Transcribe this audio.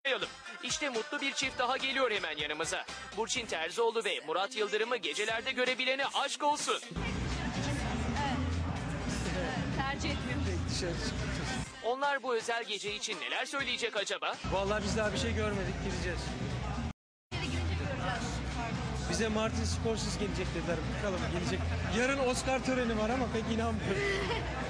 İşte mutlu bir çift daha geliyor hemen yanımıza. Burçin Terzioğlu ve Murat Yıldırım'ı gecelerde görebilene aşk olsun. Tercih etmiyorum. Onlar bu özel gece için neler söyleyecek acaba? Vallahi biz daha bir şey görmedik, gireceğiz. Bize Martin Scorsese gelecek dediler. Bakalım gelecek. Yarın Oscar töreni var ama pek inanmıyorum.